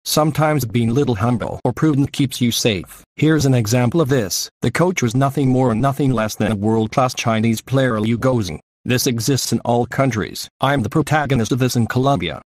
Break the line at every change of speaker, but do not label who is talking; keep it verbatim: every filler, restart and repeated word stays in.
Sometimes being a little humble or prudent keeps you safe. Here's an example of this. The coach was nothing more and nothing less than a world-class Chinese player Liu Guozheng. This exists in all countries. I'm the protagonist of this in Colombia.